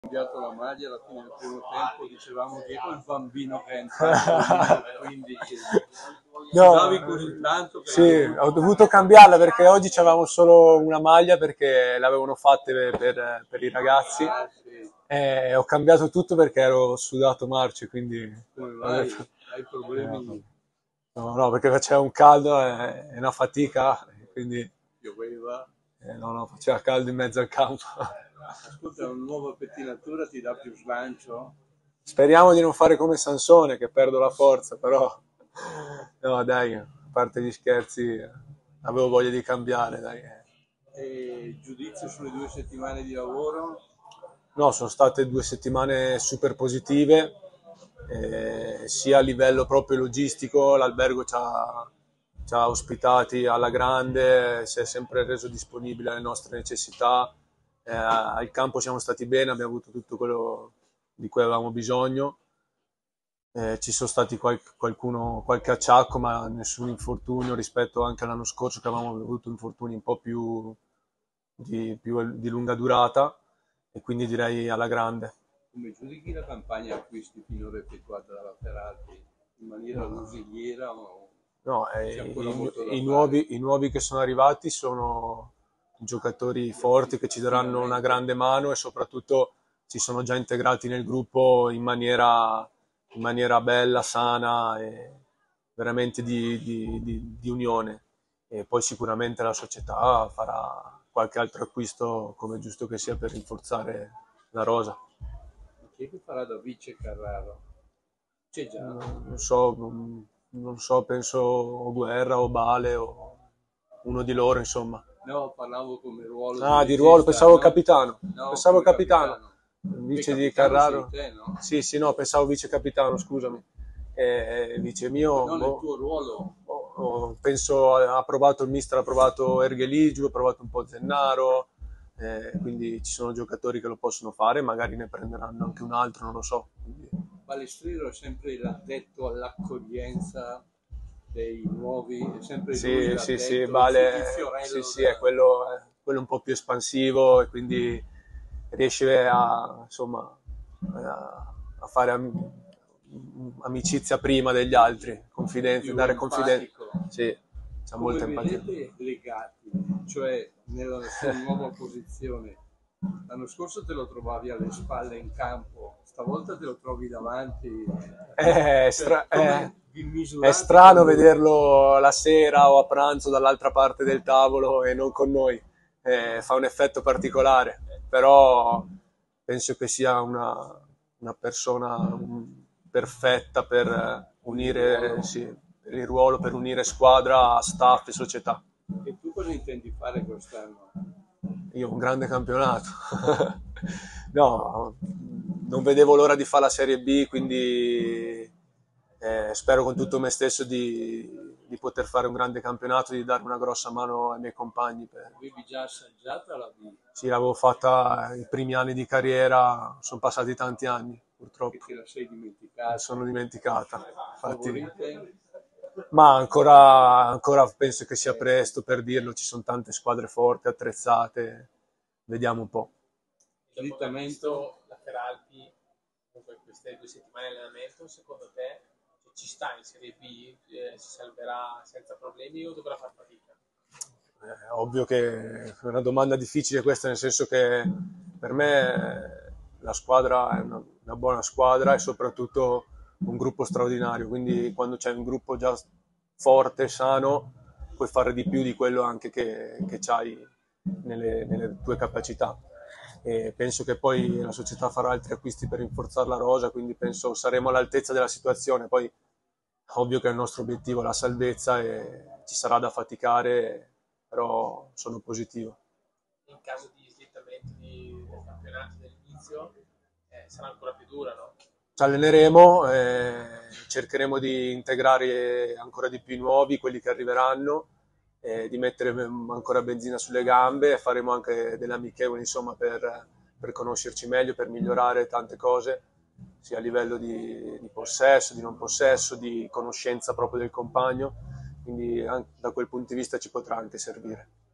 cambiato la maglia alla fine del primo tempo, dicevamo che il bambino che è entrato, quindi sudavi così tanto. Sì, ho dovuto cambiarla perché oggi c'avevamo solo una maglia perché l'avevano fatte per i ragazzi e ho cambiato tutto perché ero sudato marcio, quindi hai problemi. No, perché faceva un caldo e una fatica, quindi Pioveva. no, faceva caldo in mezzo al campo. Ascolta, una nuova pettinatura ti dà più slancio? Speriamo di non fare come Sansone, che perdo la forza, però no, dai, a parte gli scherzi, avevo voglia di cambiare, dai. E giudizio sulle 2 settimane di lavoro? No, sono state 2 settimane super positive, sia a livello proprio logistico, l'albergo ci ha ospitati alla grande, si è sempre reso disponibile alle nostre necessità, al campo siamo stati bene, abbiamo avuto tutto quello di cui avevamo bisogno, ci sono stati qualche acciacco, ma nessun infortunio rispetto anche all'anno scorso che avevamo avuto infortuni un po' più di lunga durata, e quindi direi alla grande. Come giudichi la campagna acquisti finora effettuata dalla Ferrari in maniera lusinghiera o No, c'è ancora molto da fare? i nuovi che sono arrivati sono giocatori forti che ci daranno una grande mano e soprattutto si sono già integrati nel gruppo in maniera bella, sana e veramente di unione. E poi sicuramente la società farà qualche altro acquisto come è giusto che sia per rinforzare la rosa. Chi è che farà da vice Carraro? C'è già? Non so, penso o Guerra o Bale o uno di loro, insomma. No, parlavo come ruolo Ah, di di ruolo, regista, pensavo no? capitano. No, Pensavo come capitano. capitano. Vice di Capitano sei Carraro. te, no? Sì, sì, no, pensavo vice capitano, scusami. Vice mio, No, nel tuo ruolo. penso ha provato il mister, ha provato Ergeligio, ha provato un po' Zennaro, quindi ci sono giocatori che lo possono fare, magari ne prenderanno anche un altro, non lo so. Quindi... Palestrino è sempre l'addetto all'accoglienza dei nuovi, è sempre lui Sì, l'addetto, sì, sì, il fiorello. sì, sì, è quello un po' più espansivo e quindi riesce insomma, a fare amicizia prima degli altri, confidenza, Più dare confidenza. empatico. Sì, c'ha Come molta empatia. vedete legati, cioè nella sua nuova posizione. L'anno scorso te lo trovavi alle spalle in campo, stavolta te lo trovi davanti. Vi È misurate strano con lui. vederlo la sera o a pranzo dall'altra parte del tavolo e non con noi. Fa un effetto particolare, però penso che sia una persona perfetta per unire, sì, per il ruolo, per unire squadra, staff e società. E tu cosa intendi fare quest'anno? Io un grande campionato. No, non vedevo l'ora di fare la Serie B, quindi spero con tutto me stesso di poter fare un grande campionato, di dare una grossa mano ai miei compagni. Avevi già assaggiata la B? Sì, l'avevo fatta i primi anni di carriera, sono passati tanti anni, purtroppo. Che te la sei dimenticata? Mi sono dimenticata. Infatti, Favorite? ma ancora penso che sia presto per dirlo, ci sono tante squadre forti, attrezzate, vediamo un po'. Slittamento? La Feralpi, comunque queste 2 settimane di allenamento, secondo te ci sta in Serie B, si salverà senza problemi o dovrà far fatica? Ovvio che è una domanda difficile questa, nel senso che per me la squadra è una buona squadra e soprattutto un gruppo straordinario, quindi quando c'è un gruppo già forte, sano, puoi fare di più di quello anche che hai nelle tue capacità. E penso che poi la società farà altri acquisti per rinforzare la rosa, quindi penso saremo all'altezza della situazione. Poi ovvio che il nostro obiettivo è la salvezza e ci sarà da faticare, però sono positivo. In caso di slittamento del campionato dell'inizio sarà ancora più dura, no? Ci alleneremo, cercheremo di integrare ancora di più i nuovi, quelli che arriveranno, di mettere ancora benzina sulle gambe e faremo anche delle amichevoli, insomma, per conoscerci meglio, per migliorare tante cose, sia a livello di possesso, di non possesso, di conoscenza proprio del compagno, quindi anche da quel punto di vista ci potrà anche servire.